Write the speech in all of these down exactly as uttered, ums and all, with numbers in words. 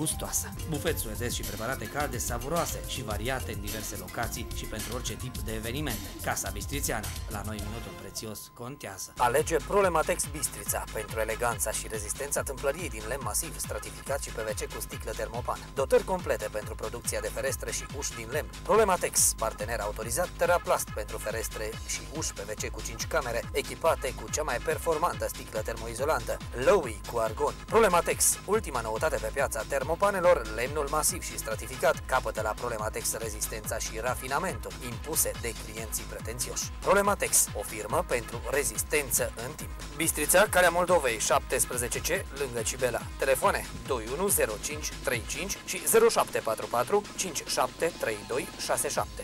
gustoasă. Bufet suedez și preparate calde savuroase și variate în diverse locații și pentru orice tip de evenimente. Casa Bistrițeană. La noi minutul prețios contează. Alege Problematex Bistrița pentru eleganța și rezistența tâmplăriei din lemn masiv, stratificat și P V C cu sticlă termopan. Dotări complete pentru producția de ferestre și uși din lemn. Problematex, partener autorizat Teraplast pentru ferestre și uși P V C cu cinci camere, echipate cu cea mai performantă sticlă termoizolantă, Lowy cu argon. Problematex, ultima noutate pe piața termopanelor, lemnul masiv și stratificat, capătă la Problematex rezistența și rafinamentul impuse de clienții pretențioși. Problematex, o firmă pentru rezistență în timp. Bistrița, Calea Moldovei, șaptesprezece C, lângă Cibela. Telefoane doi unu zero cinci trei cinci și zero șapte patru patru cinci șapte trei doi șase șapte.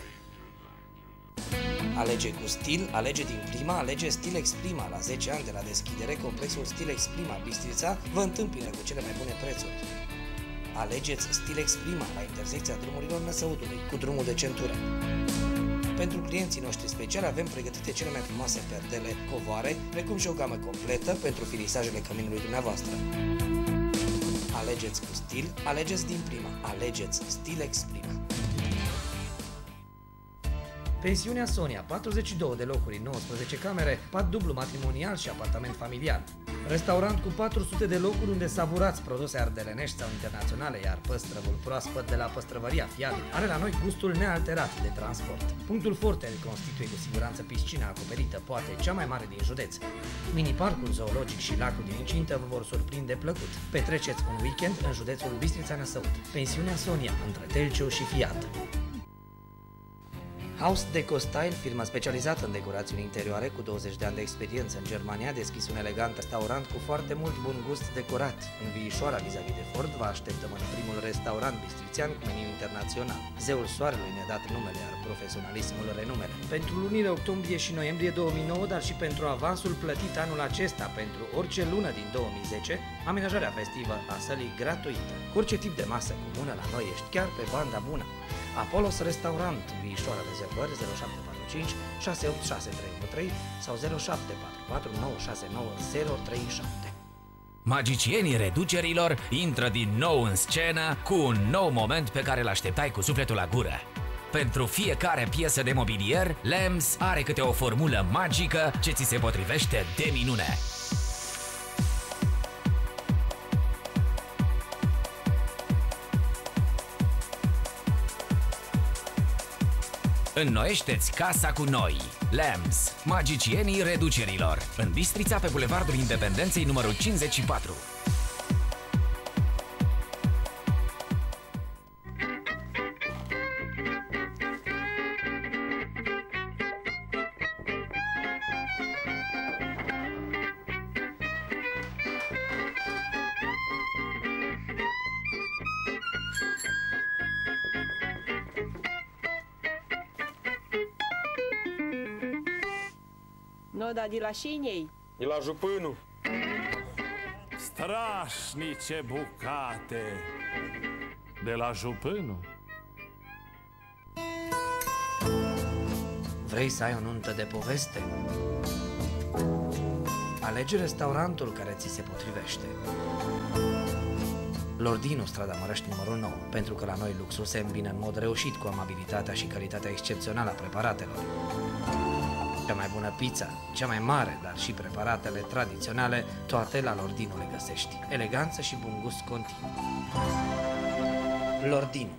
Alege cu stil, alege din prima, alege Stilex Prima. La zece ani de la deschidere, complexul Stilex Prima Bistrița vă întâmpină cu cele mai bune prețuri. Alegeți Stilex Prima la intersecția drumurilor Năsăudului cu drumul de centură. Pentru clienții noștri speciali avem pregătite cele mai frumoase perdele, covoare, precum și o gamă completă pentru finisajele căminului dumneavoastră. Alegeți cu stil, alegeți din prima, alegeți Stilex Prima. Pensiunea Sonia, patruzeci și două de locuri, nouăsprezece camere, pat dublu matrimonial și apartament familial. Restaurant cu patru sute de locuri unde savurați produse ardelenești sau internaționale, iar păstrăvul proaspăt de la păstrăvăria Fiabil are la noi gustul nealterat de transport. Punctul forte îl constituie cu siguranță piscina acoperită, poate cea mai mare din județ. Mini-parcul zoologic și lacul din incintă vă vor surprinde plăcut. Petreceți un weekend în județul Bistrița Năsăud. Pensiunea Sonia, între Telciu și Fiat. House Deco Style, firma specializată în decorațiuni interioare cu douăzeci de ani de experiență în Germania, a deschis un elegant restaurant cu foarte mult bun gust decorat. În Viișoara, vis-a-vis de Ford, vă așteptăm în primul restaurant bistrițean cu meniu internațional. Zeul soarelui ne-a dat numele, iar profesionalismul renumele. Pentru lunile octombrie și noiembrie două mii nouă, dar și pentru avansul plătit anul acesta pentru orice lună din două mii zece, amenajarea festivă a sălii gratuită. Cu orice tip de masă comună, la noi ești chiar pe banda bună. Apollos Restaurant, Viișoara, rezervări zero șapte patru cinci șase opt șase trei unu trei sau zero șapte patru patru nouă șase nouă zero trei șapte. Magicienii reducerilor intră din nou în scenă cu un nou moment pe care l-așteptai cu sufletul la gură. Pentru fiecare piesă de mobilier, Lems are câte o formulă magică ce ți se potrivește de minune. Înnoiește-ți casa cu noi! Lems, magicienii reducerilor. În Bistrița, pe Bulevardul Independenței numărul cincizeci și patru. No, dar de la șinei? De la jupânul. Strașnice bucate de la jupânul. Vrei să ai o nuntă de poveste? Alege restaurantul care ți se potrivește. Lordinu, strada Mărăști numărul nouă, pentru că la noi luxul se îmbină în mod reușit cu amabilitatea și calitatea excepțională a preparatelor. Cea mai bună pizza, cea mai mare, dar și preparatele tradiționale, toate la Lordinu le găsești. Eleganță și bun gust continuu. Lordinu.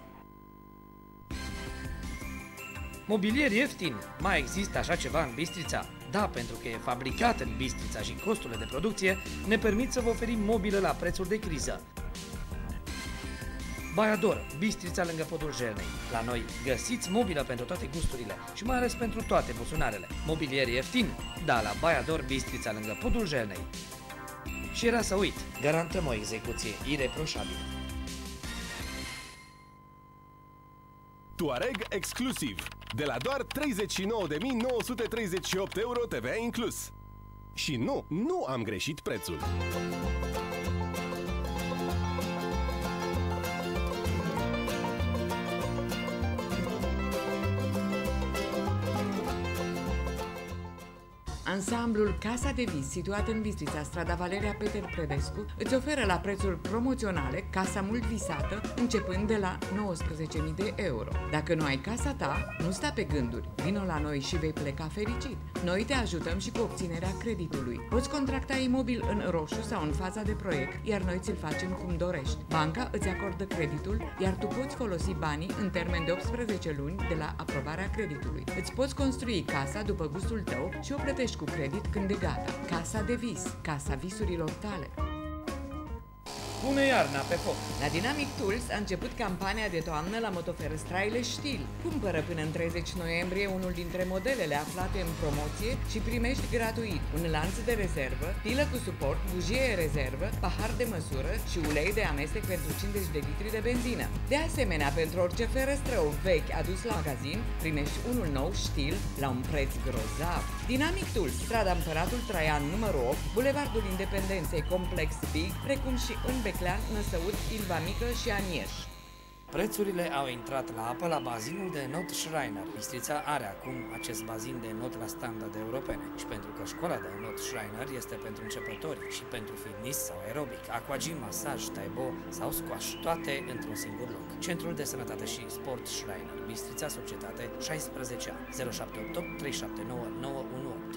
Mobilier ieftin. Mai există așa ceva în Bistrița? Da, pentru că e fabricat în Bistrița și costurile de producție ne permit să vă oferim mobilă la prețuri de criză. Baiador, Bistrița lângă podul Jernei. La noi găsiți mobilă pentru toate gusturile și mai ales pentru toate buzunarele. Mobilier ieftin? Da, la Baiador, Bistrița lângă podul Jernei. Și era să uit, garantăm o execuție ireproșabilă. Tuareg exclusiv, de la doar treizeci și nouă de mii nouă sute treizeci și opt euro T V A inclus. Și nu, nu am greșit prețul. Ansamblul Casa de Vis, situat în Bistrița, strada Valeria Peter Predescu, îți oferă la prețuri promoționale casa mult visată, începând de la nouăsprezece mii de euro. Dacă nu ai casa ta, nu sta pe gânduri. Vino la noi și vei pleca fericit. Noi te ajutăm și cu obținerea creditului. Poți contracta imobil în roșu sau în faza de proiect, iar noi ți-l facem cum dorești. Banca îți acordă creditul, iar tu poți folosi banii în termen de optsprezece luni de la aprobarea creditului. Îți poți construi casa după gustul tău și o plătești cu credit când e gata. Casa de Vis, casa visurilor tale. Pune iarna pe foc! La Dynamic Tools a început campania de toamnă la motoferăstraile Stihl. Cumpără până în treizeci noiembrie unul dintre modelele aflate în promoție și primești gratuit un lanț de rezervă, pilă cu suport, bujie rezervă, pahar de măsură și ulei de amestec pentru cincizeci de litri de benzină. De asemenea, pentru orice ferăstrău vechi adus la magazin, primești unul nou Stihl la un preț grozav. Dynamic Tools, strada Împăratul Traian numărul opt, Bulevardul Independenței, Complex Big, precum și în Beclean, Năsăud, Ilva Mică și Anieș. Prețurile au intrat la apă la bazinul de not Schreiner. Bistrița are acum acest bazin de not la standarde europene și pentru că școala de not Schreiner este pentru începători și pentru fitness sau aerobic, aquagym, masaj, taibo sau squash, toate într-un singur loc. Centrul de Sănătate și Sport Schreiner, Bistrița, Societate, șaisprezece A, zero șapte opt opt trei șapte nouă nouă unu opt.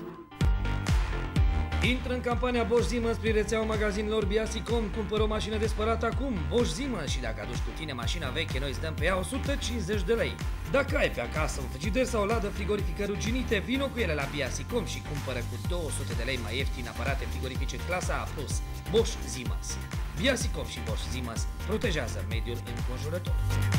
Intră în campania Bosch Siemens prin rețeaua magazinelor Biasicom, cumpără o mașină de spălat acum, Bosch Siemens, și dacă aduci cu tine mașina veche, noi îți dăm pe ea o sută cincizeci de lei. Dacă ai pe acasă un frigider sau o ladă frigorifică ruginite, vino cu ele la Biasicom și cumpără cu două sute de lei mai ieftin aparate frigorifice clasa A plus, Bosch Siemens. Biasicom și Bosch Siemens protejează mediul înconjurător.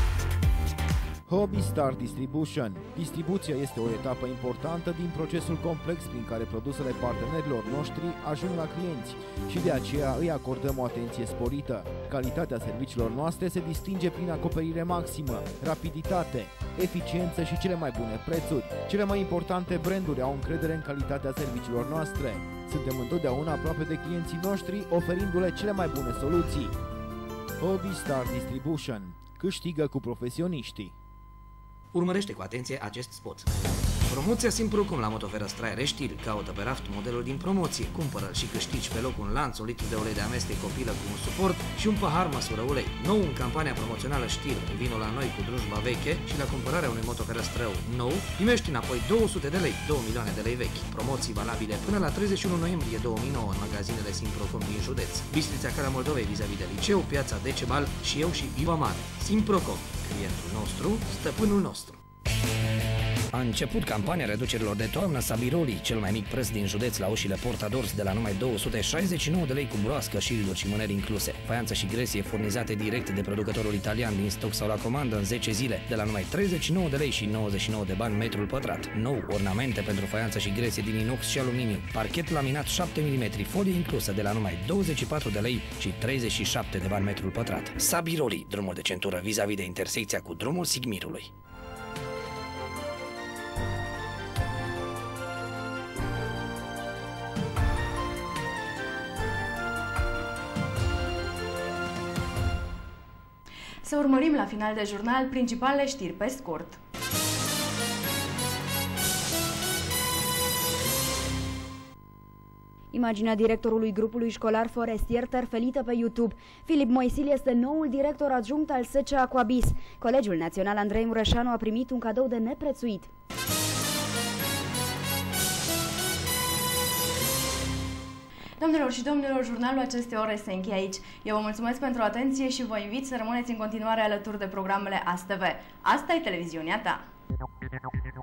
Hobby Star Distribution. Distribuția este o etapă importantă din procesul complex prin care produsele partenerilor noștri ajung la clienți și de aceea îi acordăm o atenție sporită. Calitatea serviciilor noastre se distinge prin acoperire maximă, rapiditate, eficiență și cele mai bune prețuri. Cele mai importante branduri au încredere în calitatea serviciilor noastre. Suntem întotdeauna aproape de clienții noștri, oferindu-le cele mai bune soluții. Hobby Star Distribution. Câștigă cu profesioniștii. Urmărește cu atenție acest spot. Promoția Simprocom la motoferăstraie Stihl. Caută pe raft modelul din promoție. Cumpără-l și câștigi pe loc un lanț, un litru de ulei de amestec, o pilă cu un suport și un pahar măsură ulei. Nou în campania promoțională Stihl. Vino la noi cu drujba veche și la cumpărarea unui motoferăstrău nou primești înapoi două sute de lei, două milioane de lei vechi. Promoții valabile până la treizeci și unu noiembrie două mii nouă în magazinele Simprocom din județ. Bistrița, Calea Moldovei, vis-a-vis de liceu, Piața Decebal și eu și Iva Mare. Simprocom. Clientul nostru, stăpânul nostru. A început campania reducerilor de toamnă Sabiroli, cel mai mic preț din județ la ușile Portadors, de la numai două sute șaizeci și nouă de lei cu broască, șilduri și mâneri incluse. Faianță și gresie furnizate direct de producătorul italian din stoc sau la comandă în zece zile, de la numai treizeci și nouă de lei și nouăzeci și nouă de bani metrul pătrat. Nou, ornamente pentru faianță și gresie din inox și aluminiu, parchet laminat șapte milimetri, folie inclusă, de la numai douăzeci și patru de lei și treizeci și șapte de bani metrul pătrat. Sabiroli, drumul de centură vis-a-vis de intersecția cu drumul Sigmirului. Să urmărim la final de jurnal principalele știri pe scurt. Imaginea directorului grupului școlar forestier tărfelită pe YouTube. Filip Moisil este noul director adjunct al S C Aquabis. Colegiul Național Andrei Mureșanu a primit un cadou de neprețuit. Domnilor și domnilor, jurnalul acestei ore se încheie aici. Eu vă mulțumesc pentru atenție și vă invit să rămâneți în continuare alături de programele A S T V. Asta e televiziunea ta!